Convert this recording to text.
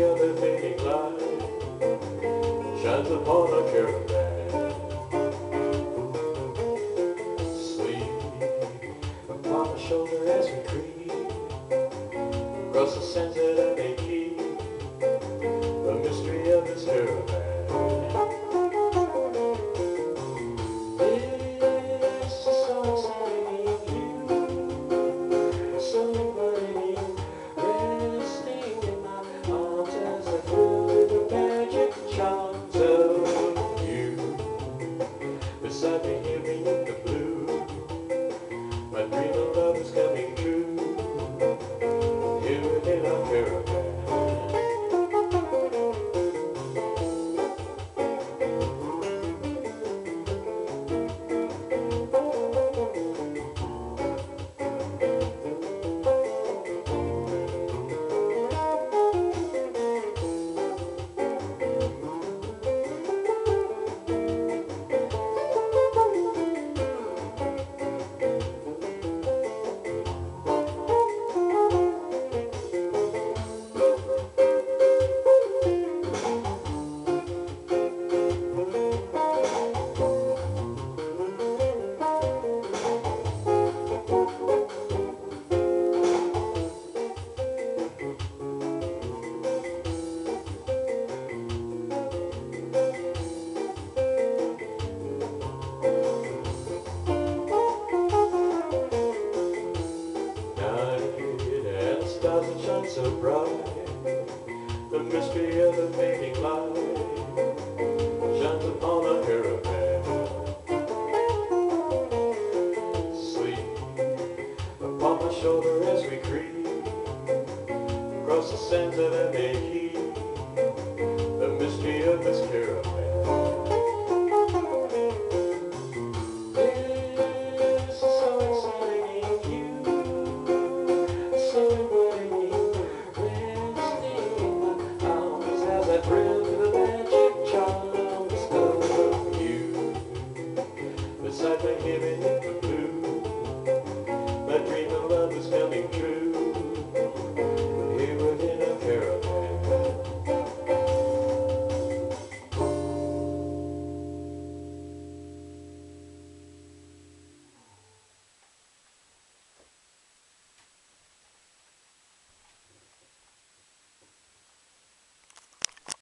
of the fading light shines upon a caravan. Sleep upon my shoulder as we creep across the sands that may keep the mystery of this caravan. It's a song singing you, song burning, resting in my arms as I thrill with the magic charms of you. Beside me here beneath the blue, my dream of love is coming true. Here within our caravan. Stars that shine so bright, the mystery of the fading light shines upon a caravan. Sleep upon my shoulder as we creep across the sands of the may keep